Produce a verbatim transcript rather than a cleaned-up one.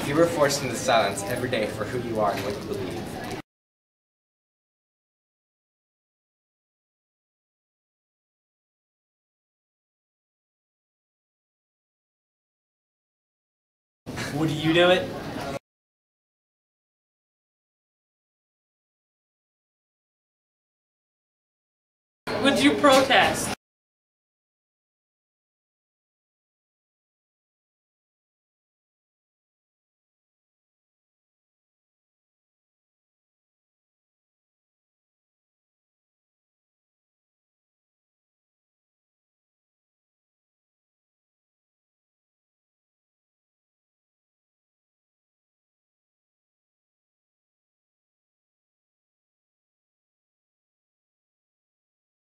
you were forced into silence every day for who you are and what you believe, would you do it? Would you protest?